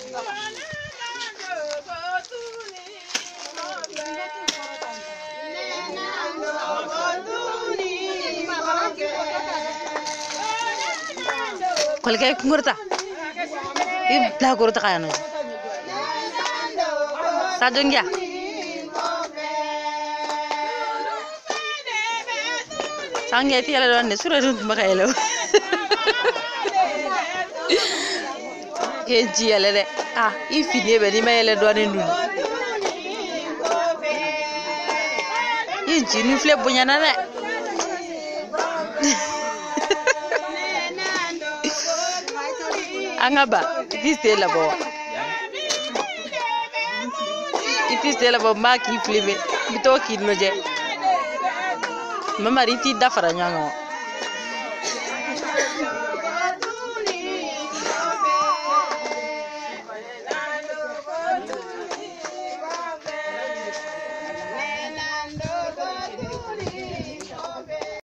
Kolkay kungurta. Ibla kurta kayano. Sajongya. Sangya ti ala donne suratu makayelo. Keji ala de. Ah, ifine be ni mayele donne ndun. Inji ni flip bunya na de. Angaba, it is tellable. It is tellable, Mark, you flip it. We talk in Noje. Mamma, it is different.